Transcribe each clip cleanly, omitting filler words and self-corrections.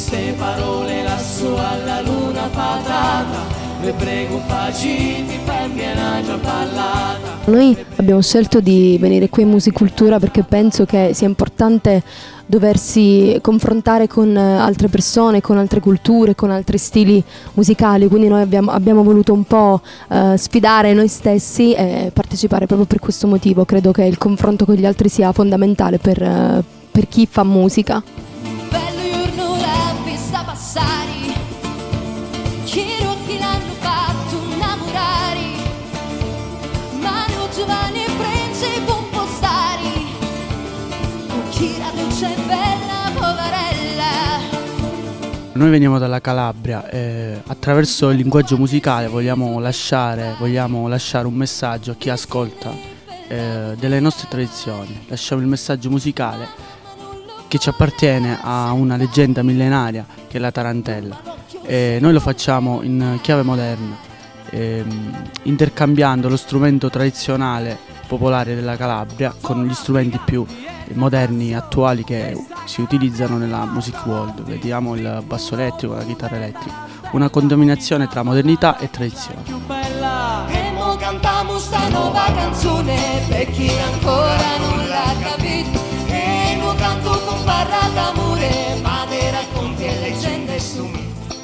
queste parole lassù alla luna patata, vi prego faciti per mia già parlata. Noi abbiamo scelto di venire qui in Musicultura perché penso che sia importante doversi confrontare con altre persone, con altre culture, con altri stili musicali, quindi noi abbiamo voluto un po' sfidare noi stessi e partecipare proprio per questo motivo. Credo che il confronto con gli altri sia fondamentale per chi fa musica. Bello giorno l'ha vista passare, chi rotti l'hanno fatto innamorare, ma non giovane prende buon postare, con chi la dolce e bella poverella. Noi veniamo dalla Calabria e attraverso il linguaggio musicale vogliamo lasciare un messaggio a chi ascolta delle nostre tradizioni. Lasciamo il messaggio musicale che ci appartiene a una leggenda millenaria che è la tarantella. Noi lo facciamo in chiave moderna, intercambiando lo strumento tradizionale popolare della Calabria con gli strumenti più moderni, attuali, che si utilizzano nella music world. Vediamo il basso elettrico, la chitarra elettrica, una condominazione tra modernità e tradizione. E mo cantiamo sta nuova canzone per chi ancora non l'ha capito, e non canto con barra d'amore, ma dei racconti e leggende stupide.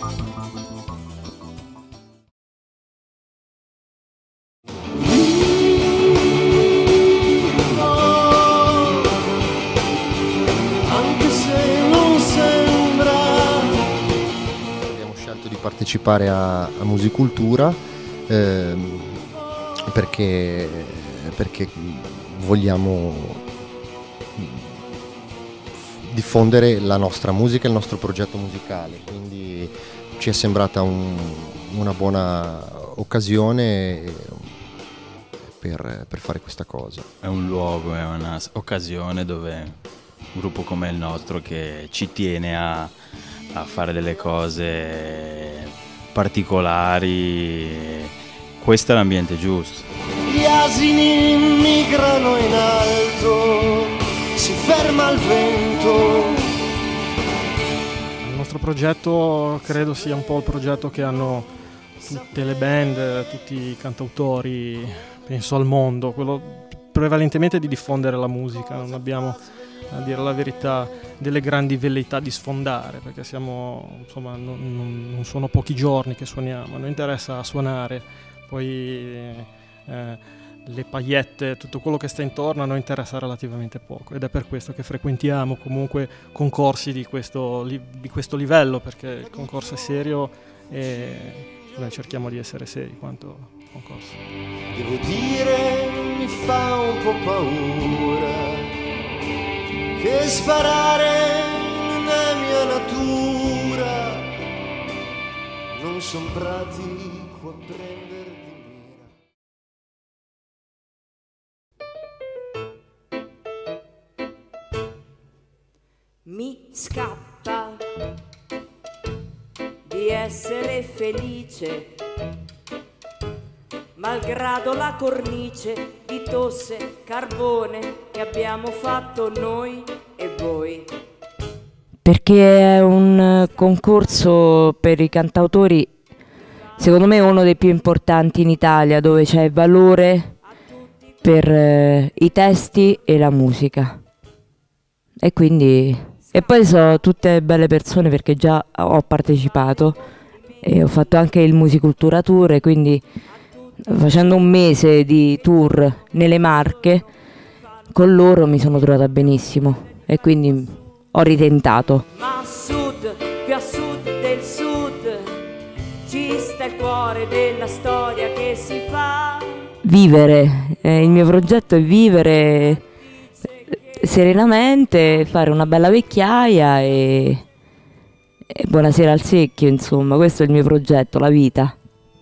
Partecipare a Musicultura perché vogliamo diffondere la nostra musica e il nostro progetto musicale, quindi ci è sembrata una buona occasione per fare questa cosa. È un luogo, è un'occasione dove un gruppo come il nostro, che ci tiene a fare delle cose particolari, questo è l'ambiente giusto. Gli asini migrano in alto, si ferma il vento. Il nostro progetto credo sia un po' il progetto che hanno tutte le band, tutti i cantautori, penso al mondo, quello prevalentemente di diffondere la musica. Non abbiamo, a dire la verità, delle grandi velleità di sfondare, perché siamo, insomma, non sono pochi giorni che suoniamo, a noi interessa suonare, poi le paillette, tutto quello che sta intorno a noi interessa relativamente poco, ed è per questo che frequentiamo comunque concorsi di questo livello, perché il concorso è serio e noi cerchiamo di essere seri quanto concorso. Devo dire, mi fa un po' paura che sparare non è mia natura, non son pratico a prendere di mira. Mi scappa di essere felice, malgrado la cornice di tosse, carbone che abbiamo fatto noi e voi. Perché è un concorso per i cantautori, secondo me uno dei più importanti in Italia, dove c'è valore per i testi e la musica. E quindi, e poi sono tutte belle persone, perché già ho partecipato e ho fatto anche il Musicultura Tour, quindi facendo un mese di tour nelle Marche con loro mi sono trovata benissimo e quindi ho ritentato. Ma a sud, più a sud del sud, ci sta il cuore della storia che si fa. Vivere, il mio progetto è vivere serenamente, fare una bella vecchiaia e buonasera al secchio, insomma, questo è il mio progetto, la vita.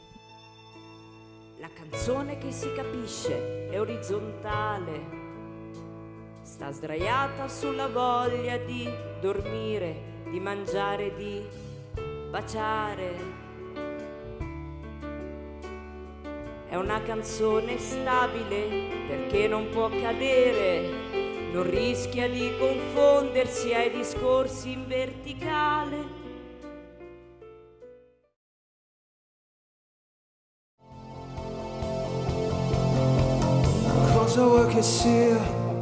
La canzone che si capisce è orizzontale, sta sdraiata sulla voglia di dormire, di mangiare, di baciare. È una canzone stabile perché non può cadere, non rischia di confondersi ai discorsi in verticale. cosa vuoi che sia?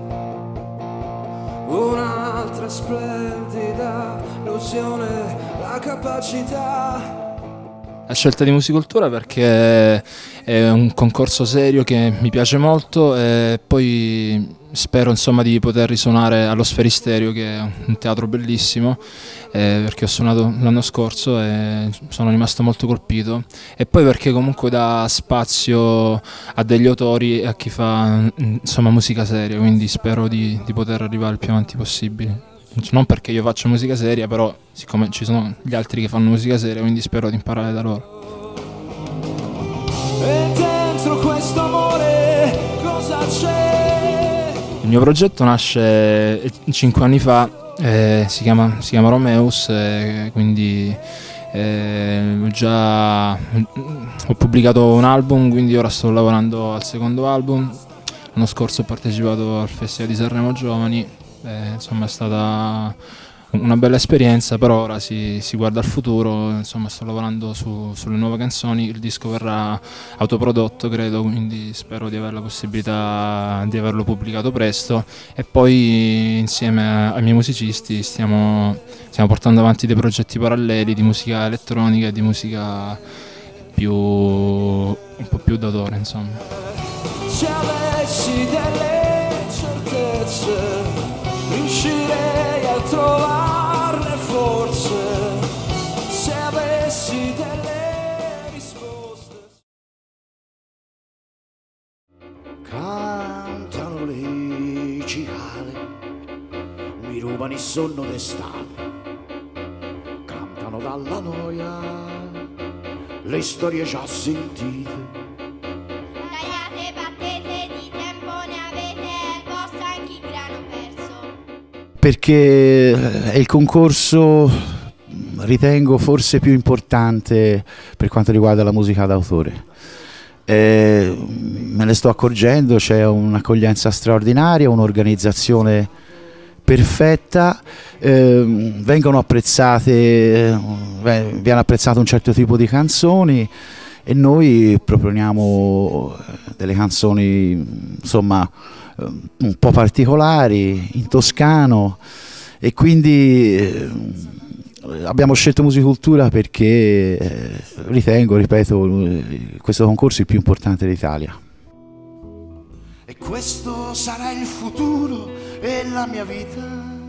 Un'altra splendida illusione, la capacità. La scelta di Musicultura perché è un concorso serio che mi piace molto e poi spero insomma di poter risuonare allo Sferisterio, che è un teatro bellissimo, perché ho suonato l'anno scorso e sono rimasto molto colpito, e poi perché comunque dà spazio a degli autori e a chi fa insomma musica seria, quindi spero di poter arrivare il più avanti possibile. Non perché io faccio musica seria, però siccome ci sono gli altri che fanno musica seria, quindi spero di imparare da loro. E dentro questo amore cosa c'è? Il mio progetto nasce 5 anni fa, si chiama Romeus, quindi ho pubblicato un album, quindi ora sto lavorando al secondo album. L'anno scorso ho partecipato al Festival di Sanremo Giovani. Insomma è stata una bella esperienza, però ora si guarda al futuro, insomma sto lavorando sulle nuove canzoni, il disco verrà autoprodotto credo, quindi spero di avere la possibilità di averlo pubblicato presto, e poi insieme ai miei musicisti stiamo portando avanti dei progetti paralleli di musica elettronica e di musica un po' più d'autore, insomma. Se avessi delle certezze riuscirei a trovarle forse, se avessi delle risposte. Cantano le cicale, mi rubano il sonno d'estate, cantano dalla noia le storie già sentite. Perché è il concorso, ritengo, forse più importante per quanto riguarda la musica d'autore. Me ne sto accorgendo, c'è un'accoglienza straordinaria, un'organizzazione perfetta, viene apprezzato un certo tipo di canzoni e noi proponiamo delle canzoni insomma un po' particolari, in toscano, e quindi abbiamo scelto Musicultura perché ritengo, ripeto, questo concorso è il più importante d'Italia. E questo sarà il futuro e la mia vita,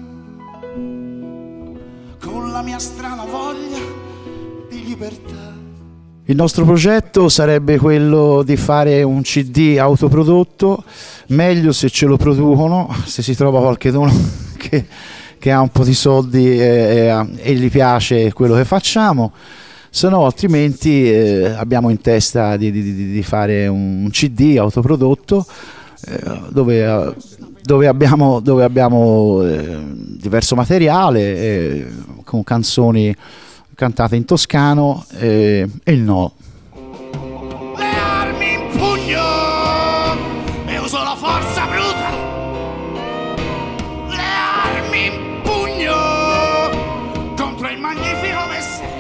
con la mia strana voglia di libertà. Il nostro progetto sarebbe quello di fare un CD autoprodotto, meglio se ce lo producono, se si trova qualcuno che ha un po' di soldi e gli piace quello che facciamo, se no altrimenti abbiamo in testa di fare un CD autoprodotto dove abbiamo diverso materiale con canzoni cantate in toscano e il no. Le armi in pugno e uso la forza bruta. Le armi in pugno contro il magnifico messaggio.